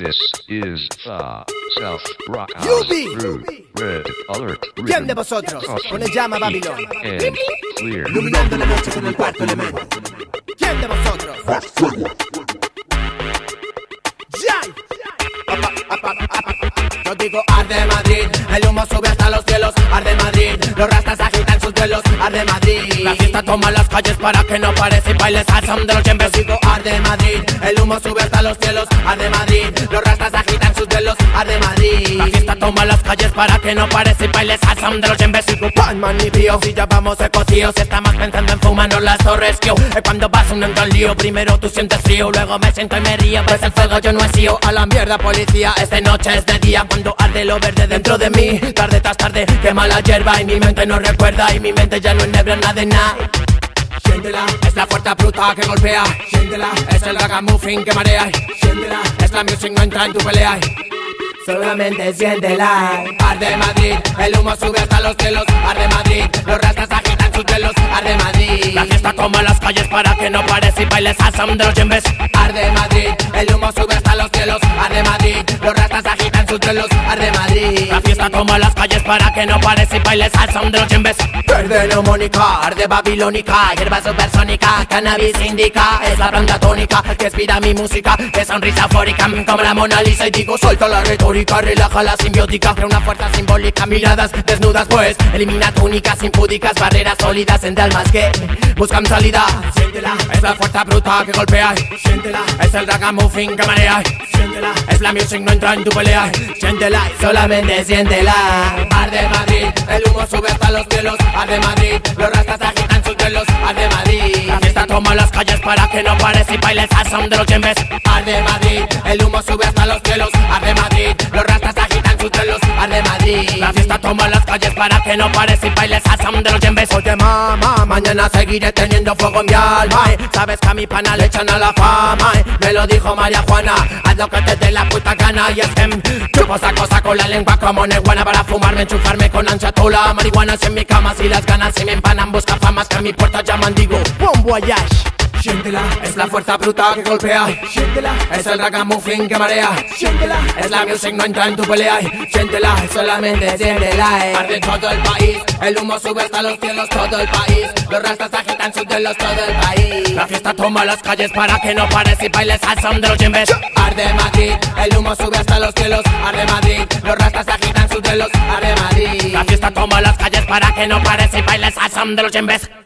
This is the South Rock House Yubi. Crew. Red Alert. ¿Quién de vosotros pone llama a Babilón? And clear. Iluminando la noche con el cuarto elemento. ¿Quién de vosotros? ¡Yay! Yo digo arde Madrid, el humo sube hasta los cielos, arde Madrid, los rastas agitan sus duelos, arde Madrid. La fiesta toma las calles para que no pares y bailes al son de los yembes. Digo arde Madrid, el humo sube hasta los cielos, arde Madrid, los rastas agitan sus duelos, arde Madrid. La fiesta toma las calles para que no pares y bailes al son de los yembes. Digo Batman y Pío, si ya vamos ecocíos, estamos pensando en fumarnos las torres, yo. Cuando vas un al lío, primero tú sientes frío, luego me siento y me río, pues el fuego yo no he sido. A la mierda policía, esta noche es de día, cuando arde lo verde dentro de mí. Tarde tras tarde quema la hierba y mi mente no recuerda, y mi mente ya no enhebra nada de nada. Siéntela, es la fuerza bruta que golpea. Siéntela, es el ragamuffin que marea. Siéntela, es la music, no entra en tu pelea. Solamente siéntela. Arde Madrid, el humo sube hasta los cielos. Arde Madrid, los rastas agitan sus velos. Arde Madrid, la fiesta toma las calles para que no pares y bailes al son de los yembes. Arde Madrid, el humo sube hasta los cielos. Arde Madrid, los rastas agitan sus velos. Arde Madrid, la fiesta toma las calles para que no pares y bailes al son de los yembes. Verde neumónica, arde babilónica, hierba supersónica, cannabis indica, es la planta tónica que inspira mi música, de sonrisa eufórica como la Mona Lisa. Y digo suelta la retórica, relaja la simbiótica, crea una fuerza simbólica, miradas desnudas pues, elimina túnicas impúdicas, barreras sólidas entre almas que buscan salida. Siéntela, es la fuerza bruta que golpea. Siéntela, es el ragamuffin que marea. Siéntela, es la music, no entra en tu pelea. Siéntela y solamente siéntela. Arde Madrid, el humo sube hasta los cielos. Arde Madrid, los rastas agitan sus velos. Arde Madrid, la fiesta toma las calles para que no pares y bailes al son de los yembes. Arde Madrid, el humo sube hasta los cielos. Arde Madrid, los rastas agitan sus velos. Arde Madrid, la fiesta toma las calles para que no pares y bailes al son de los yembes. Oye mamá, mañana seguiré teniendo fuego en mi alma. Sabes que a mi pana le echan a la fama. Me lo dijo María Juana, haz lo que te dé la puta gana. Y es que chupo esa cosa con la lengua como neguana, para fumarme, enchufarme con ancha tola. Marihuana en mi cama, si las ganas se me empanan, busca famas que a mi puerta llaman, digo bon voyage. Siéntela, es la fuerza bruta que golpea. Siéntela, es el ragamuffin que marea. Siéntela, es la music, no entra en tu pelea. Siéntela, solamente siéntela. Arde todo el país, el humo sube hasta los cielos, todo el país. Los rastas agitan sus delos, todo el país. La fiesta toma las calles para que no pares y bailes al son de los yembes. Arde Madrid, el humo sube hasta los cielos. Arde Madrid, los rastas agitan sus delos. Arde Madrid, la fiesta toma las calles para que no pares y bailes al son de los yembes.